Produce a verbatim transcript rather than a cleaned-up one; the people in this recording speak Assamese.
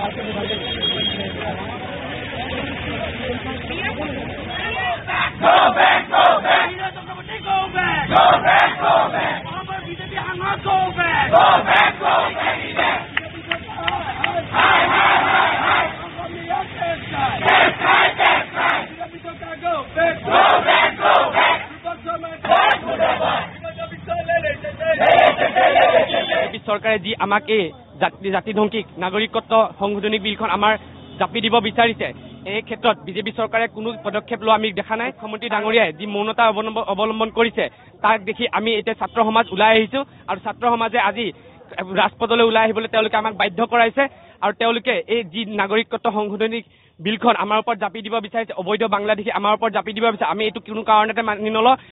চৰকাৰে যি আমাক এই জাতি জাতিধ্বংসী নাগৰিকত্ব সংশোধনী বিলখন আমাৰ জাপি দিব বিচাৰিছে, এই ক্ষেত্ৰত বিজেপি চৰকাৰে কোনো পদক্ষেপ লোৱা আমি দেখা নাই। মুখ্যমন্ত্ৰী ডাঙৰীয়াই যি মৌনতা অৱলম্বন কৰিছে তাক দেখি আমি এতিয়া ছাত্ৰ সমাজ ওলাই আহিছো আৰু ছাত্ৰ সমাজে আজি ৰাজপথলৈ ওলাই আহিবলৈ তেওঁলোকে আমাক বাধ্য কৰাইছে আৰু তেওঁলোকে এই যি নাগৰিকত্ব সংশোধনী বিলখন আমাৰ ওপৰত জাপি দিব বিচাৰিছে, অবৈধ বাংলাদেশী আমাৰ ওপৰত জাপি দিব বিচাৰিছে, আমি এইটো কোনো কাৰণতে মানি নলওঁ।